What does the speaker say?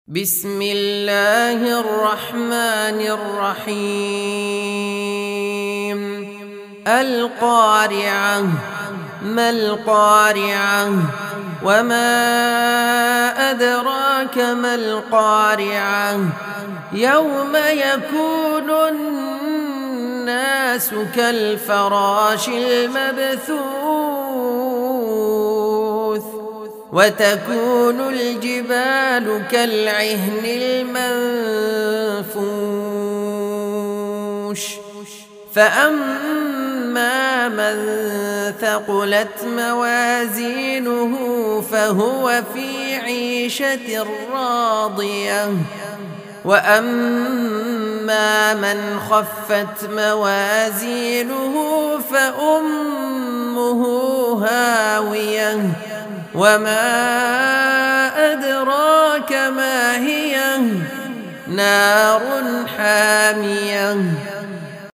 بسم الله الرحمن الرحيم. القارعة. ما القارعة؟ وما أدراك ما القارعة؟ يوم يكون الناس كالفراش المبثوث وتكون الجبال كالعهن المنفوش فأما من ثقلت موازينه فهو في عيشة راضية وأما من خفت موازينه فأمه هاوية وما أدراك ما هي نار حامية